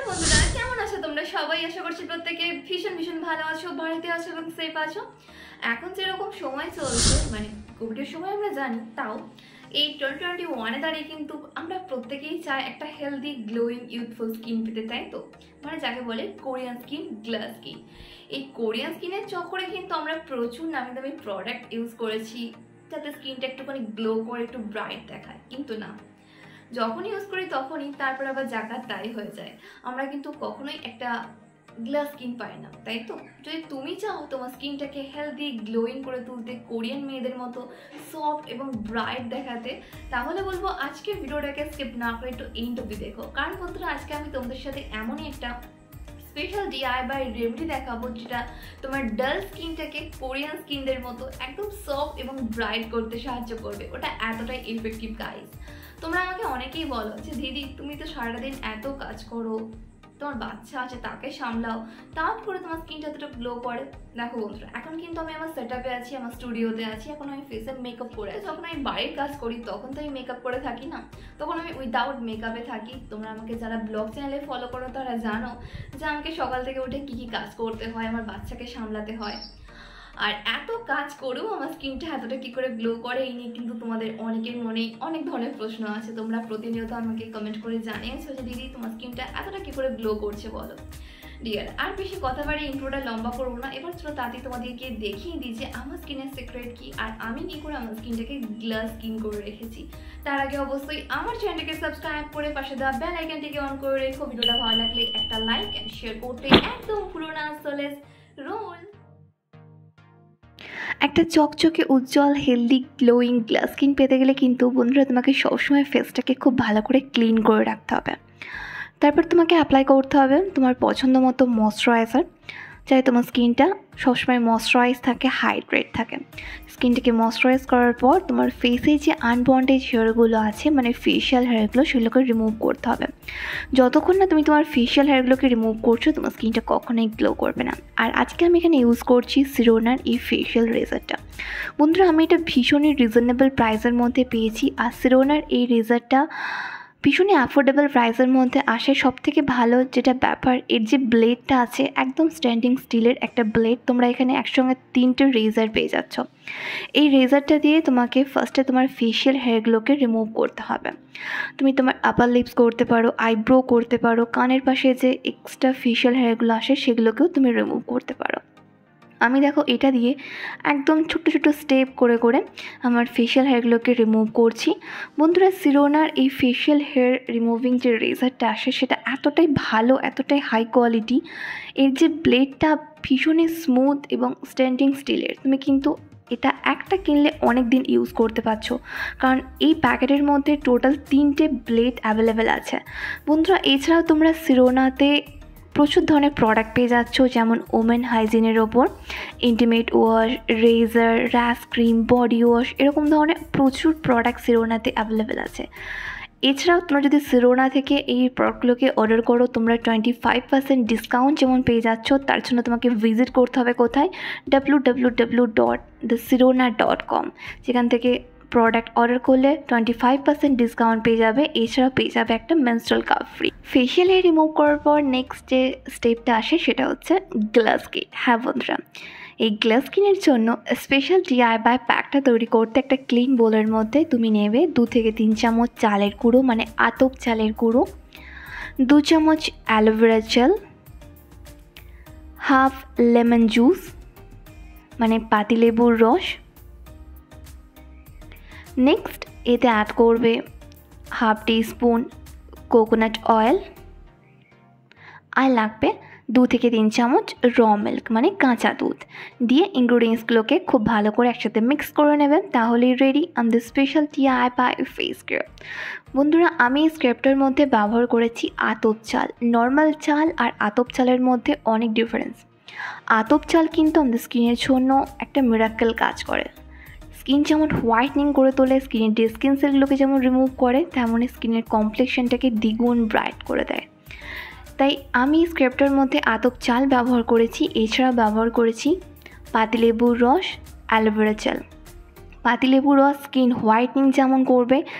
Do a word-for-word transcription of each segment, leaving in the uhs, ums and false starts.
বন্ধুরা, কেমন আছো তোমরা সবাই? আশা করছি প্রত্যেকে ভীষণ ভীষণ ভালো আছো, বাড়িতে আছো এবং সেফ আছো। এখন যেরকম সময় চলছে, মানে কোভিডের সময় আমরা জানি, তাও এই টোয়েন্টি টোয়েন্টি ওয়ানে দাঁড়িয়ে কিন্তু আমরা প্রত্যেকেই চাই একটা হেলদি গ্লোয়িং ইউথফুল স্কিন পেতে, তাই তো? মানে যাকে বলে কোরিয়ান স্কিন, গ্লাস স্কিন। এই কোরিয়ান স্কিনের চক্করে কিন্তু আমরা প্রচুর নামি দামি প্রোডাক্ট ইউজ করেছি যাতে স্কিনটা একটুখানি গ্লো করে, একটু ব্রাইট দেখায়, কিন্তু না, যখন ইউজ করি তখনই তারপর আবার জায়গা তাই হয়ে যায়। আমরা কিন্তু কখনোই একটা গ্লাস স্কিন পাই না, তাই তো? যদি তুমি চাও তোমার স্কিনটাকে হেলদি গ্লোয়িং করে তুলতে, কোরিয়ান মেয়েদের মতো সফট এবং ব্রাইট দেখাতে, তাহলে বলবো আজকের ভিডিওটাকে স্কিপ না করে একটু এন্ড অবধি দেখো। কারণ বন্ধুরা, আজকে আমি তোমাদের সাথে এমনই একটা স্পেশাল ডিআইওয়াই রেমেডি দেখাবো যেটা তোমার ডাল স্কিনটাকে কোরিয়ান স্কিনদের মতো একদম সফট এবং ব্রাইট করতে সাহায্য করবে। ওটা এতটাই ইফেক্টিভ গাইস। তোমরা আমাকে অনেকেই বলো যে দিদি তুমি তো সারাদিন এত কাজ করো, তোমার বাচ্চা আছে তাকে সামলাও, তাও করে তোমার স্কিনটা এতটা গ্লো করে। দেখো বন্ধুরা, এখন কিন্তু আমি আমার সেট আপে আছি, আমার স্টুডিওতে আছি, এখন আমি ফেসে মেকআপ করে আছি। যখন আমি বাড়ির কাজ করি তখন তো আমি মেকআপ করে থাকি না, তখন আমি উইদাউট মেকআপে থাকি। তোমরা আমাকে যারা ব্লগ চ্যানেলে ফলো করো তারা জানো যে আমাকে সকাল থেকে উঠে কী কী কাজ করতে হয়, আমার বাচ্চাকে সামলাতে হয়। আর এত কাজ করেও আমার স্কিনটা এতটা কী করে গ্লো করে, এই নিয়ে কিন্তু তোমাদের অনেকের মনে অনেক ধরনের প্রশ্ন আছে। তোমরা প্রতিনিয়ত আমাকে কমেন্ট করে জানিয়েছো যে দিদি তোমার স্কিনটা এতটা কী করে গ্লো করছে বলো। ডিয়ার, আর বেশি কথা বাড়ি ইন্ট্রোটা লম্বা করবো না, এবার চলো তাড়াতাড়ি তোমাদেরকে দেখিয়ে দিই যে আমার স্কিনের সিক্রেট কি আর আমি কী করে আমার স্কিনটাকে গ্লাস স্কিন করে রেখেছি। তার আগে অবশ্যই আমার চ্যানেলটাকে সাবস্ক্রাইব করে পাশে দেওয়া বেল আইকনটিকে অন করে রেখো। ভিডিওটা ভালো লাগলে একটা লাইক অ্যান্ড শেয়ার করতে একদম ভুলো না। So let's roll. একটা চকচকে উজ্জ্বল হেলদি গ্লোয়িং গ্লাস স্কিন পেতে গেলে কিন্তু বন্ধুরা তোমাকে সবসময় ফেসটাকে খুব ভালো করে ক্লিন করে রাখতে হবে। তারপর তোমাকে অ্যাপ্লাই করতে হবে তোমার পছন্দ মতো ময়শ্চারাইজার, যাতে তোমার স্কিনটা সবসময় ময়শ্চারাইজ থাকে, হাইড্রেট থাকে। স্কিনটাকে ময়শ্চারাইজ করার পর তোমার ফেসে যে আনওয়ান্টেড হেয়ারগুলো আছে, মানে ফেশিয়াল হেয়ারগুলো, সেগুলোকে রিমুভ করতে হবে। যতক্ষণ না তুমি তোমার ফেশিয়াল হেয়ারগুলোকে রিমুভ করছো, তোমার স্কিনটা কখনোই গ্লো করবে না। আর আজকে আমি এখানে ইউজ করছি সিরোনার এই ফেশিয়াল রেজারটা। বন্ধুরা, আমি এটা ভীষণই রিজনেবল প্রাইসের মধ্যে পেয়েছি। আর সিরোনার এই রেজারটা ভীষণই অ্যাফোর্ডেবল প্রাইসের মধ্যে আসে। সব থেকে ভালো যেটা ব্যাপার, এর যে ব্লেডটা আছে একদম স্ট্যান্ডিং স্টিলের একটা ব্লেড। তোমরা এখানে একসঙ্গে তিনটে রেজার পেয়ে যাচ্ছ। এই রেজারটা দিয়ে তোমাকে ফার্স্টে তোমার ফেশিয়াল হেয়ারগুলোকে রিমুভ করতে হবে। তুমি তোমার আপার লিপস করতে পারো, আইব্রো করতে পারো, কানের পাশে যে এক্সট্রা ফেশিয়াল হেয়ারগুলো আসে সেগুলোকেও তুমি রিমুভ করতে পারো। আমি দেখো এটা দিয়ে একদম ছোট্ট ছোট্ট স্টেপ করে করে আমার ফেশিয়াল হেয়ারগুলোকে রিমুভ করছি। বন্ধুরা, সিরোনার এই ফেশিয়াল হেয়ার রিমুভিং যে রেজারটা আসে সেটা এতটাই ভালো, এতটাই হাই কোয়ালিটি। এর যে ব্লেডটা ভীষণই স্মুথ এবং স্ট্যান্ডিং স্টিলের। তুমি কিন্তু এটা একটা কিনলে অনেক দিন ইউজ করতে পারছো, কারণ এই প্যাকেটের মধ্যে টোটাল তিনটে ব্লেড অ্যাভেলেবেল আছে। বন্ধুরা, এছাড়াও তোমরা সিরোনাতে প্রচুর ধরনের প্রোডাক্ট পেয়ে যাচ্ছ, যেমন ওমেন হাইজিনের ওপর intimate wash, razor, rash cream, body wash, এরকম ধরনের প্রচুর প্রোডাক্ট সিরোনাতে অ্যাভেলেবেল আছে। এছাড়াও তোমরা যদি সিরোনা থেকে এই প্রোডাক্টগুলোকে অর্ডার করো, তোমরা টোয়েন্টি ফাইভ পার্সেন্ট ডিসকাউন্ট যেমন পেয়ে যাচ্ছ। তার জন্য তোমাকে ভিজিট করতে হবে কোথায়? W W W dot the Sirona dot com. যেখান থেকে প্রোডাক্ট অর্ডার করলে টোয়েন্টি ফাইভ পার্সেন্ট ডিসকাউন্ট পেয়ে যাবে। এছাড়াও পেয়ে যাবে একটা menstrual cup free. Facial hair remove করার পর নেক্সট যে স্টেপটা আসে সেটা হচ্ছে গ্লাস স্কিন। হ্যাঁ বন্ধুরা, এই গ্লাস স্কিনের জন্য স্পেশাল ডিআইওয়াই প্যাকটা তৈরি করতে একটা ক্লিন বোলের মধ্যে তুমি নেবে দু থেকে তিন চামচ চালের গুঁড়ো, মানে আতপ চালের গুঁড়ো, দু চামচ aloe vera gel, half lemon juice মানে পাতিলেবুর রস। নেক্সট এতে অ্যাড করবে half teaspoon coconut oil, আর লাগবে দু থেকে তিন চামচ র মিল্ক মানে কাঁচা দুধ। দিয়ে ইনগ্রিডিয়েন্টসগুলোকে খুব ভালো করে একসাথে মিক্স করে নেবেন, তাহলেই রেডি আমাদের স্পেশাল ডিআইওয়াই ফেস স্ক্রাব। বন্ধুরা, আমি এই স্ক্রাবটার মধ্যে ব্যবহার করেছি আতপ চাল। নর্মাল চাল আর আতপ চালের মধ্যে অনেক ডিফারেন্স। আতপ চাল কিন্তু আমাদের স্কিনের জন্য একটা মিরাক্কেল কাজ করে। স্কিন যেমন হোয়াইটনিং করে তোলে, স্কিনের ডেড স্কিন সেলগুলোকে যেমন রিমুভ করে, তেমনই স্কিনের কমপ্লেক্সনটাকে দ্বিগুণ ব্রাইট করে দেয়। তাই আমি স্ক্রাবটার মধ্যে আতপ চাল ব্যবহার করেছি। এছাড়া ব্যবহার করেছি পাতিলেবুর রস, অ্যালোভেরা জেল। পাতিলেবুর রস স্কিন হোয়াইটনিং যেমন করবে,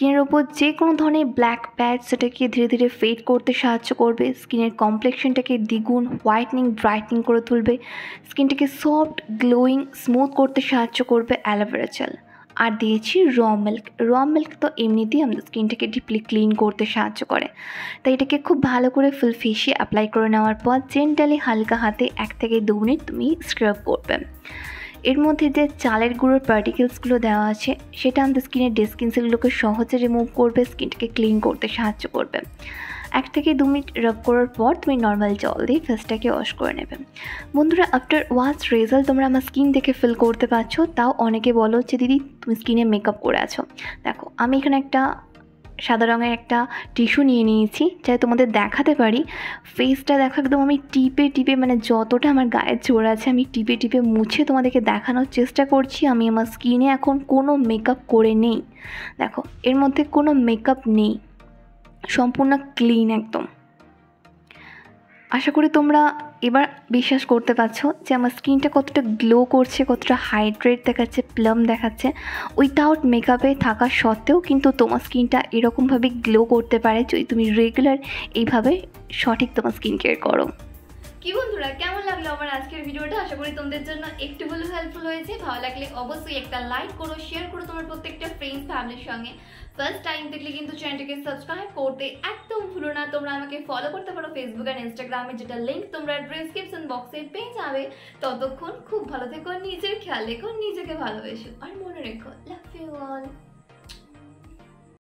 স্কিনের ওপর যে কোনো ধরনের ব্ল্যাক প্যাচ সেটাকে ধীরে ধীরে ফেড করতে সাহায্য করবে, স্কিনের কমপ্লেক্সনটাকে দ্বিগুণ হোয়াইটনিং ব্রাইটনিং করে তুলবে, স্কিনটাকে সফট গ্লোয়িং স্মুথ করতে সাহায্য করবে অ্যালোভেরা জেল। আর দিয়েছি র মিল্ক। র মিল্ক তো এমনিতেই আমাদের স্কিনটাকে ডিপলি ক্লিন করতে সাহায্য করে, তাই এটাকে খুব ভালো করে ফুল ফেসে অ্যাপ্লাই করে নেওয়ার পর জেন্টালি হালকা হাতে এক থেকে দু মিনিট তুমি স্ক্রাব করবে। এর মধ্যে যে চালের গুঁড়োর পার্টিকেলসগুলো দেওয়া আছে সেটা আমাদের স্কিনের ডেড স্কিন সেলগুলোকে সহজে রিমুভ করবে, স্কিনটাকে ক্লিন করতে সাহায্য করবে। এক থেকে দু মিনিট রাব করার পর তুমি নর্মাল জল দিয়ে ফেসটাকে ওয়াশ করে নেবে। বন্ধুরা, আফটার ওয়াশ রেজাল্ট তোমরা আমার স্কিন দেখে ফিল করতে পারছো। তাও অনেকে বলো যে দিদি তুমি স্কিনে মেকআপ করে আছো। দেখো, আমি এখানে একটা সাদা রঙের একটা টিস্যু নিয়ে নিয়েছি, যাতে তোমাদের দেখাতে পারি ফেসটা। দেখো, একদম আমি টিপে টিপে মানে যতটা আমার গায়ের জোর আছে আমি টিপে টিপে মুছে তোমাদেরকে দেখানোর চেষ্টা করছি আমি আমার স্কিনে এখন কোনো মেকআপ করে নেই। দেখো, এর মধ্যে কোনো মেকআপ নেই, সম্পূর্ণ ক্লিন একদম। আশা করি তোমরা এবার বিশ্বাস করতে পারছো যে আমার স্কিনটা কতটা গ্লো করছে, কতটা হাইড্রেট দেখাচ্ছে, প্লাম দেখাচ্ছে। উইথাউট মেকআপে থাকা সত্ত্বেও কিন্তু তোমার স্কিনটা এরকমভাবে গ্লো করতে পারে যদি তুমি রেগুলার এইভাবে সঠিক তোমার স্কিন কেয়ার করো। কি বন্ধুরা, কেমন লাগলো আমার আজকের ভিডিওটা? আশা করি তোমাদের জন্য একটু হলেও হেল্পফুল হয়েছে। ভালো লাগলে অবশ্যই একটা লাইক করো, শেয়ার করো তোমার প্রত্যেকটা ফ্রেন্ডস ফ্যামিলির সঙ্গে। ফার্স্ট টাইম দেখলে কিন্তু চ্যানেলটাকে সাবস্ক্রাইব করতে একদম ভুলো না। তোমরা আমাকে ফলো করতে পারো ফেসবুক আর ইনস্টাগ্রামে, যেটা লিঙ্ক তোমরা ডেসক্রিপশন বক্সে পেয়ে যাবে। ততক্ষণ খুব ভালো থেকো, নিজের খেয়াল রেখো, নিজেকে ভালোবেসো, আর মনে রেখো লাভ ইউ অল।